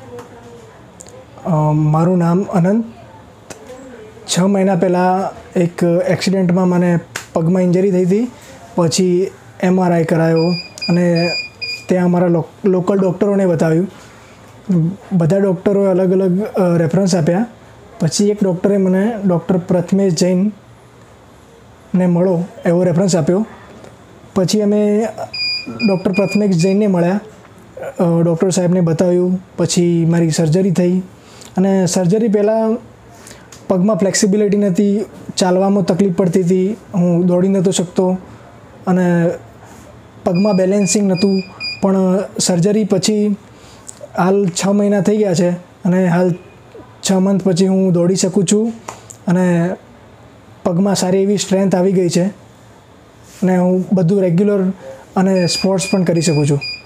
મારું નામ અનંત. 6 મહિના પહેલાં એક એક્સિડન્ટમાં મને પગમાં ઇન્જરી થઈ હતી. પછી MRI કરાયો અને ત્યાં અમારા લોકલ ડૉક્ટરોને બતાવ્યું. બધા ડૉક્ટરોએ અલગ અલગ રેફરન્સ આપ્યા. પછી એક ડૉક્ટરે મને ડૉક્ટર પ્રથમેશ જૈનને મળો એવો રેફરન્સ આપ્યો. પછી અમે ડૉક્ટર પ્રથમેશ જૈનને મળ્યા. ડૉક્ટર સાહેબને બતાવ્યું. પછી મારી સર્જરી થઈ અને સર્જરી પહેલાં પગમાં ફ્લેક્સિબિલિટી નથી, ચાલવામાં તકલીફ પડતી હતી, હું દોડી નહોતો શકતો અને પગમાં બેલેન્સિંગ નહોતું. પણ સર્જરી પછી હાલ 6 મહિના થઈ ગયા છે અને હાલ 6 મંથ પછી હું દોડી શકું છું અને પગમાં સારી એવી સ્ટ્રેન્થ આવી ગઈ છે અને હું બધું રેગ્યુલર અને સ્પોર્ટ્સ પણ કરી શકું છું.